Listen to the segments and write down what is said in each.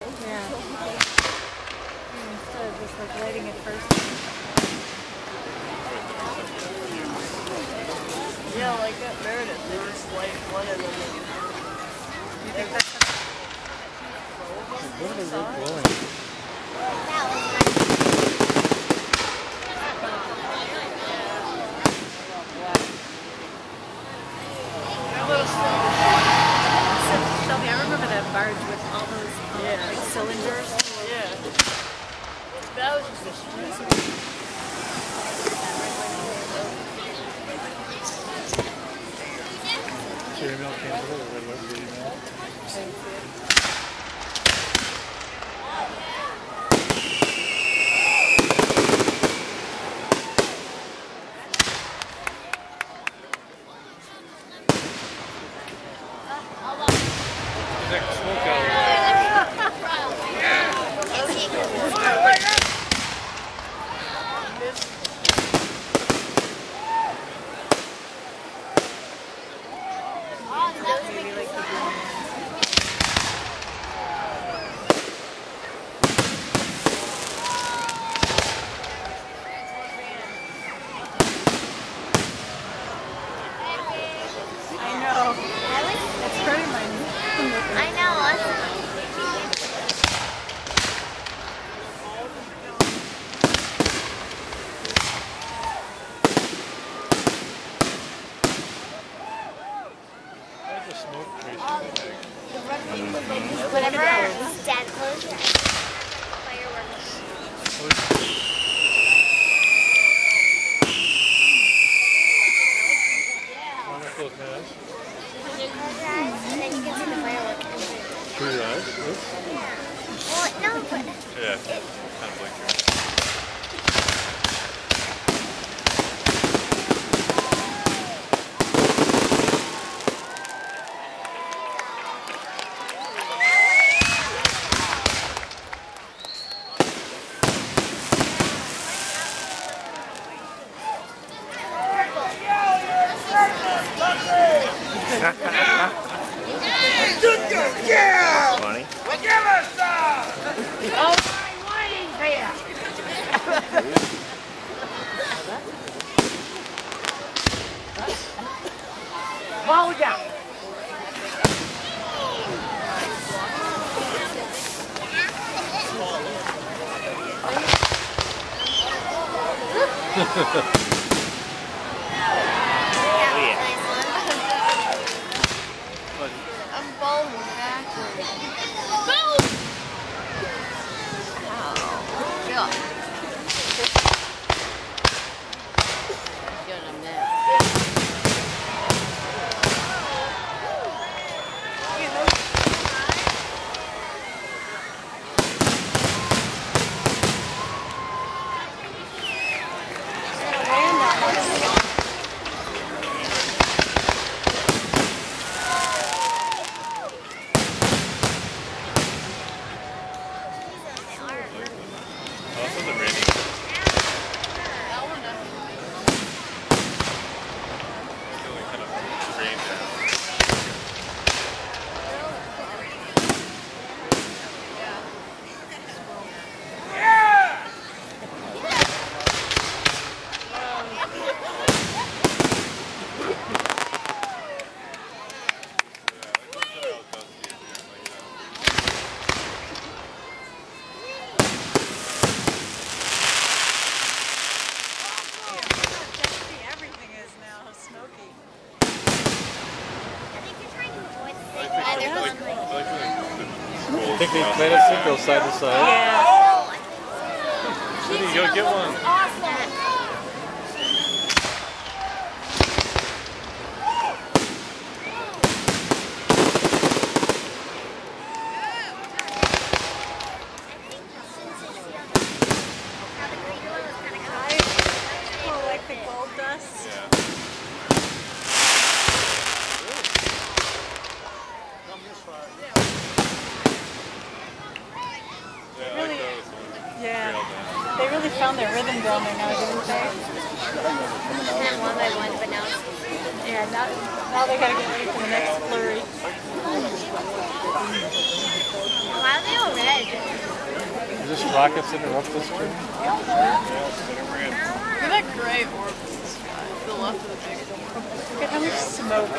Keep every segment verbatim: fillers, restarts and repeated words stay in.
Yeah. Instead of just like lighting it first. Yeah, like at Meredith, they just light one and then they... You think that's What are they glowing? Shelby, I remember that barge with all those um, Yeah. like cylinders. Yeah. That was just a street. Your email came through, or what was the email? Nick, smoke out. Maybe like the green ones. I know. It's hurting my knee. I know. Why's the smoke tracing Whatever. Dad, close your eyes. Fireworks. Wanna close my eyes? Close your eyes, and then you can see the fireworks. Close your eyes? This? Well, no, but... Yeah, kind of blink your eyes. Yeah! Funny. Well, give us some! Oh, what is here? Fall down. I'm bowling backwards. Boom! Oh, God. Get him there. Oh, this wasn't raining. Still kind of rained down. Everything is now smoky. I think you're trying to avoid the thing. I think Either like, one. I like I think they planted it go side to side. Yeah. Oh, I think so. City, go get one. Awesome. Oh, like the gold dust. Yeah. Yeah, I like those ones. Yeah. Trail down. They really found their rhythm down there now, didn't they? And one by one, but now it's Yeah, now, now they gotta get ready for the next flurry. why are they all red? Is this rockets interrupt this trip? Look at that gray orb in the sky. To the left of the big one. Look at how much smoke.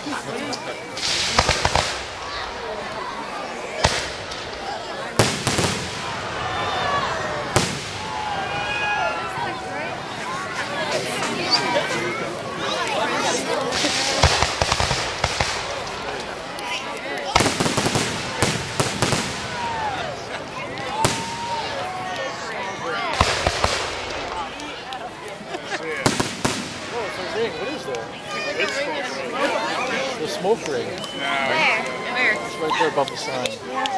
Oh, it's a ring. What is that? The smoke ring. Where? Where? It's right there above the sign.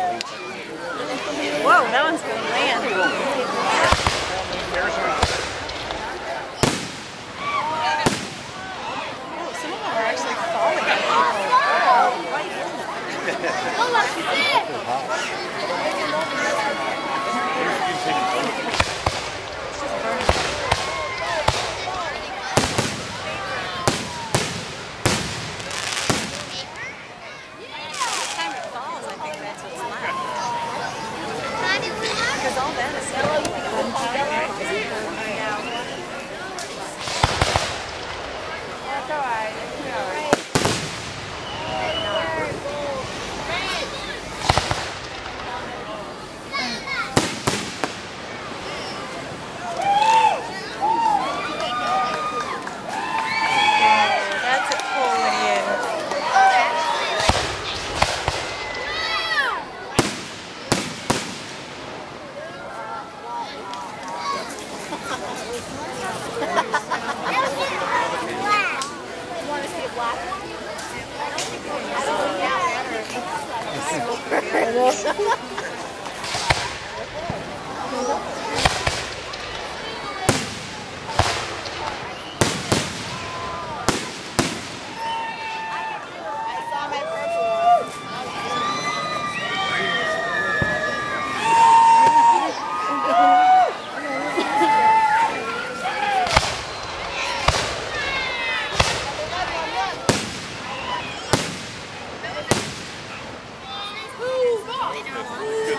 Whoa, that one's gonna land. Oh, some of them are actually falling. Oh, let's see it! Time it falls, I think that's what's left. How did we have Because all that is still like one time. That's alright. That's a cool Indian. Want to see a black one? I saw my purple one. Good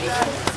Maybe.